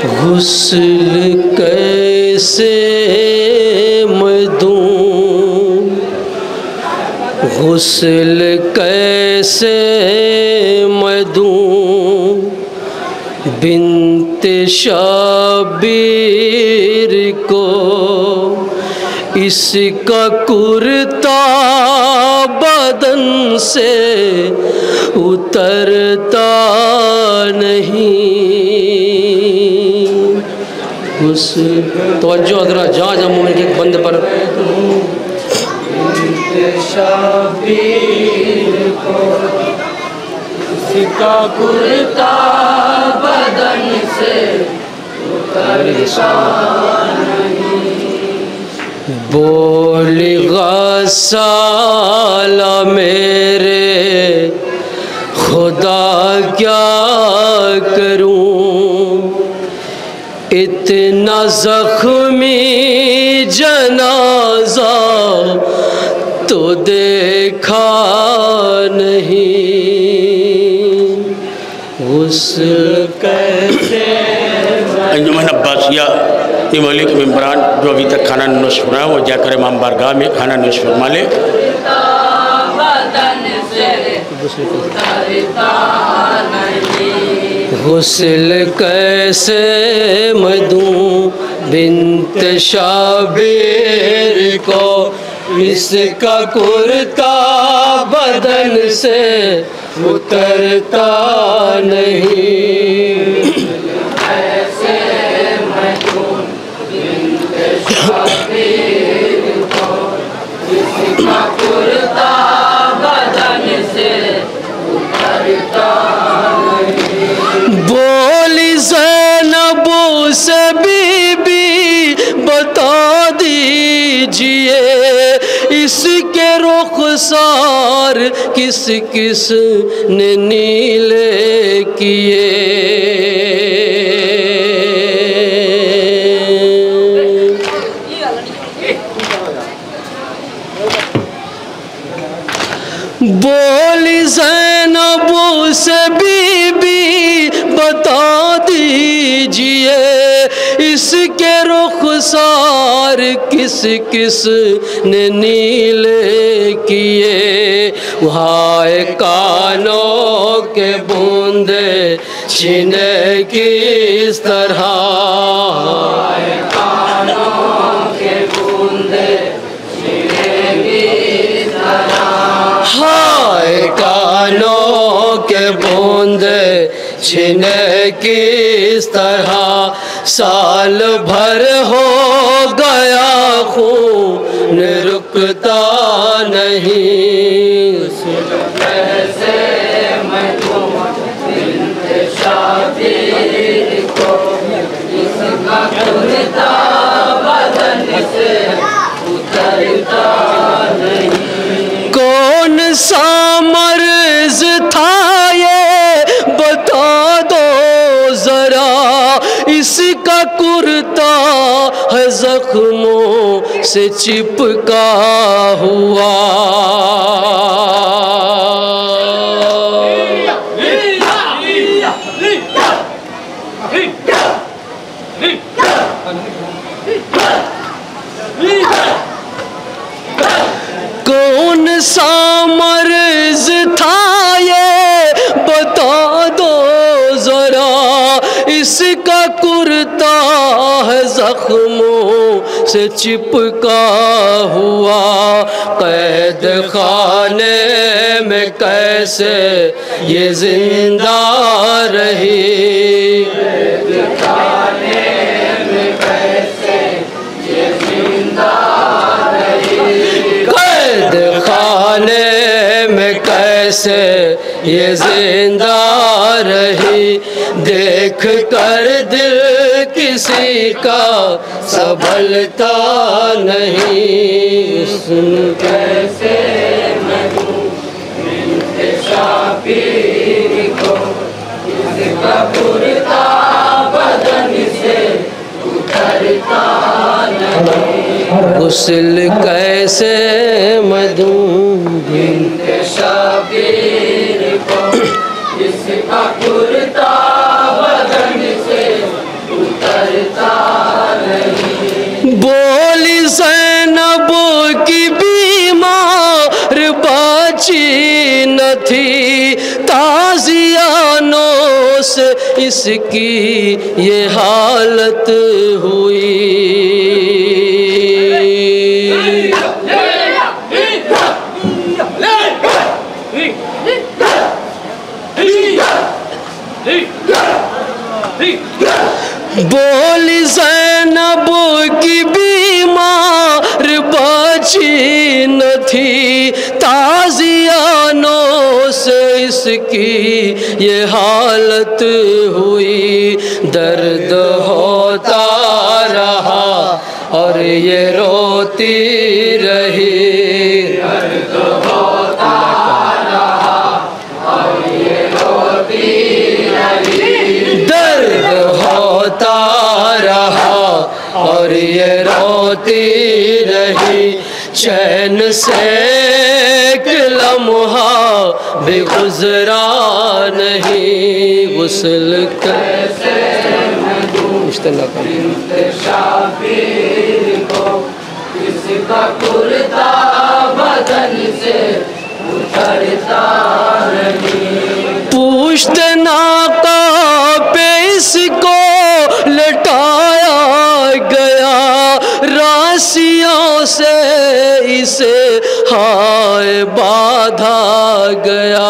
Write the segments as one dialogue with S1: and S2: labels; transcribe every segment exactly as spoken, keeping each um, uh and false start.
S1: غسل کیسے میں دوں، غسل کیسے میں دوں بنت شبیر کو، اس کا کرتا بدن سے اترتا نہیں۔ اس توجہ حضرات، جہاں جہاں مومن کے ایک بند پر شبیر کو، اس کا کرتا بدن سے اترتا نہیں۔ بول غسالہ میرے خدا کیا کروں، اتنا زخمی جنازہ تو دیکھا نہیں۔ غسل کیسے
S2: انجمن عباسیہ مولوی کے ممبران جو ابھی تک کھانا نوش فرما ہے وہ جا کر امام بارگاہ میں کھانا نوش فرما لے۔
S1: غسل کیسے میں دوں بنت شبیر کو، اس کا کرتا بدن سے اترتا نہیں۔ کیسے میں دوں بنت شبیر کو، اس کا کرتا بدن سے اترتا نہیں۔ بولی زینب سے بی بی بتا دیجئے، اس کے رخسار کس کس نے نیلے کیے۔ بولی زینب سے بی بی بتا دیجئے، اس کے رخسار کس کس نے نیلے کیے۔ ہائے کانوں کے بوندے چھینے کس طرح، ہائے کانوں کے بوندے چھینے کس طرح، ہائے کانوں کے بوندے چھینے کس طرح، سال بھر ہو گیا خون رکتا نہیں۔ کیسے میں دوں بنت شبیر کو، اس کا کرتا بدن سے اترتا نہیں۔ کون سا مرض تھا یہ بتا دو ذرا، اس کا کرتا ہے زخموں سے چپکا ہوا۔ کون سا مرض تھا یہ بتا دو ذرا، اس کا کرتا ہے زخموں سے چپکا ہوا۔ قید خانے میں کیسے یہ زندہ رہی، قید خانے میں کیسے یہ زندہ رہی، قید خانے میں کیسے یہ زندہ رہی۔ دیکھ کر دل کسی کا سنبھلتا نہیں۔ سن کیسے میں دوں بنت شبیر کو، اس کا کرتا بدن سے اترتا نہیں۔ غسل کیسے میں دوں بنت شبیر کو، اس کا کرتا بدن سے اس کی یہ حالت ہوئی۔ بولی زینب کی بیمار بچی نہ تھی، تازیانوں سے اس کی یہ حالت ہوئی۔ درد ہوتا رہا اور یہ روتی رہی، درد ہوتا رہا اور یہ روتی رہی، درد ہوتا رہا اور یہ روتی رہی، چین سے ایک لمحہ بھی گزرا نہیں۔ غسل کیسے میں دوں شابیر کو، اس کا کرتا بدن سے اترتا نہیں۔ پوشت ناقہ پہ اس کو لٹایا گیا، راسیوں سے اسے ہائے باندھا گیا۔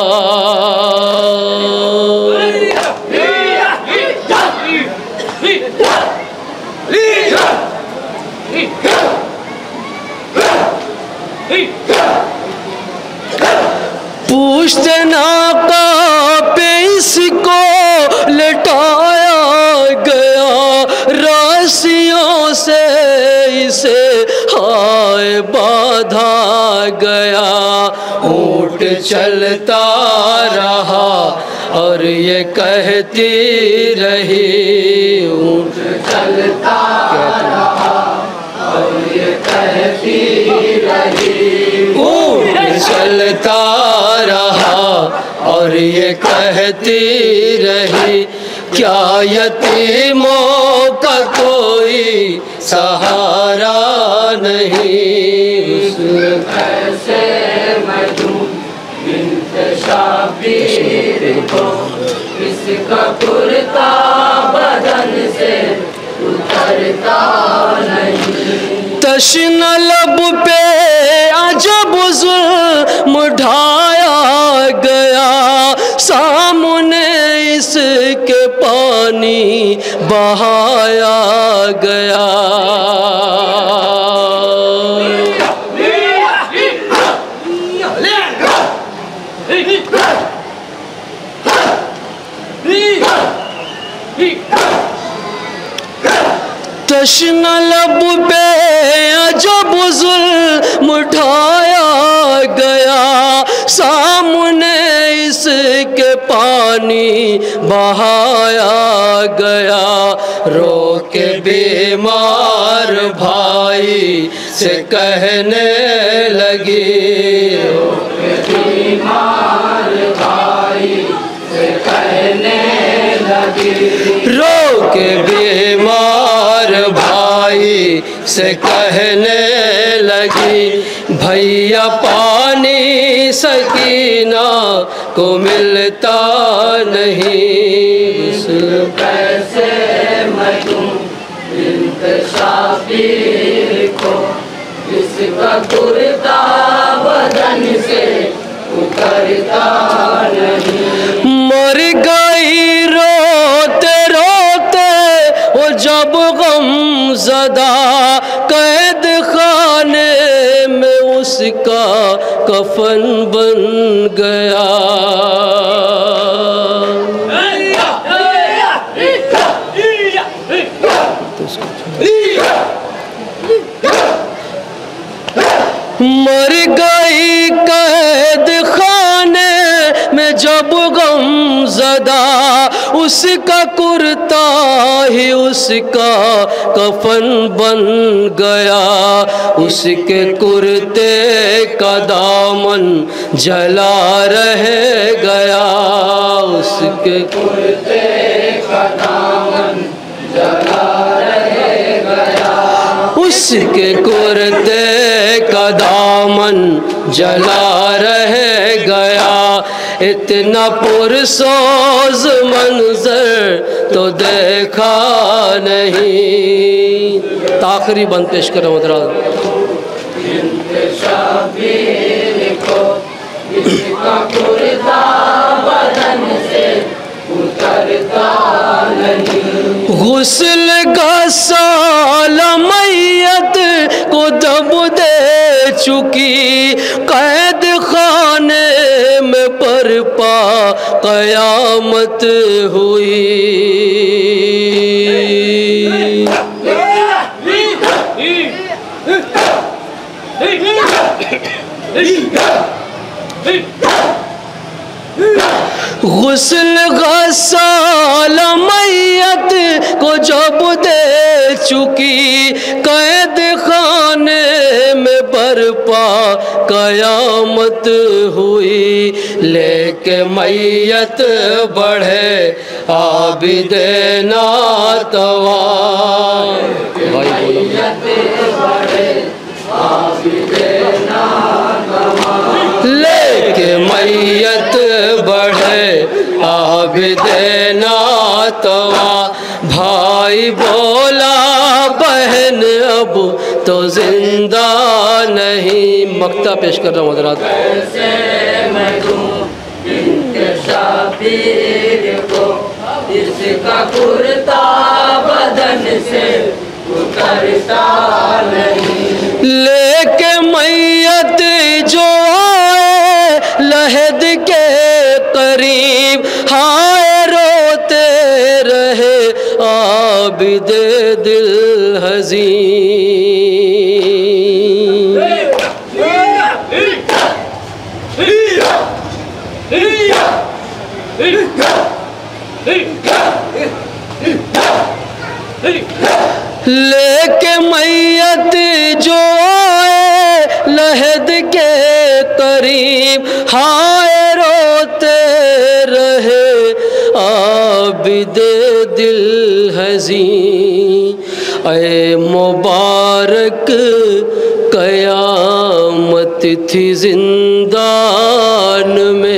S1: پوشت ناقہ پہ اس کو لٹایا گیا، راسیوں سے اسے ہائے باندھا گیا۔ اونٹ چلتا رہا اور یہ کہتی رہی، اونٹ چلتا رہا اور یہ کہتی رہی، اونٹ چلتا رہا اور یہ کہتی رہی، کیا یتیموں کا کوئی سہارا نہیں۔ غسل کیسے میں دوں بنت شابیر کو، اس کا کرتا بدن سے اترتا نہیں۔ تشن لب پہ عجب ظلم ڈھایا گیا، سامنے اس کے پانی بہایا گیا۔ تشن لب پہ عجب ظلم ڈھایا گیا، سامنے اس کے پانی بہایا گیا۔ رو کے بیمار بھائی سے کہنے لگی، رو کے بیمار بھائی سے کہنے لگی، رو کے بیمار بھائی سے کہنے لگی، بھیا پانی سکینہ کو ملتا نہیں۔ غسل کیسے میں دوں بنت شابیر کو، اس کا کرتا بدن سے اترتا نہیں۔ مر گئی روتے روتے وہ جب غم زدہ، قید خانے میں اس کا کفن بن گیا۔ مر گئی قید خانے میں جب غم زدہ، اس کا کرتا ہی اس کا کفن بن گیا۔ اس کے کرتے کا دامن جلا رہ گیا، اس کے کرتے کا دامن جلا رہ گیا، اس کے کرتے کا دامن جلا رہ گیا۔ اتنا پرسوز منظر تو دیکھا نہیں. تاخری بند پیش کر رہا ہوں حضرات. شبیر کو اس کا کرتا بدن سے اترتا نہیں. غسل کا سالہ میت کو دب دے چکی قید خانے میں برپا قیامت ہوئی. غسل غسال میت کو جب دے چکی قید خانے میں برپا قیامت ہوئی. لے کے میت بڑھے عابد ناتواں. لے کے میت بڑھے عابد ناتواں. بھائی بولا بہن اب تو زندہ نہیں. مقطع پیش کر رہا ہوں حضرات. کیسے میں دوں ان کے شبیر کو اس کا کرتا بدن سے اترتا نہیں. لے کے میت جو آئے لحد کے قریب ہائے روتے رہے عابد دل حزین. لے کے میت جو آئے لحد کے قریب ہائے روتے رہے عابد دل حزین. اے مبارک قیامت تھی زندان میں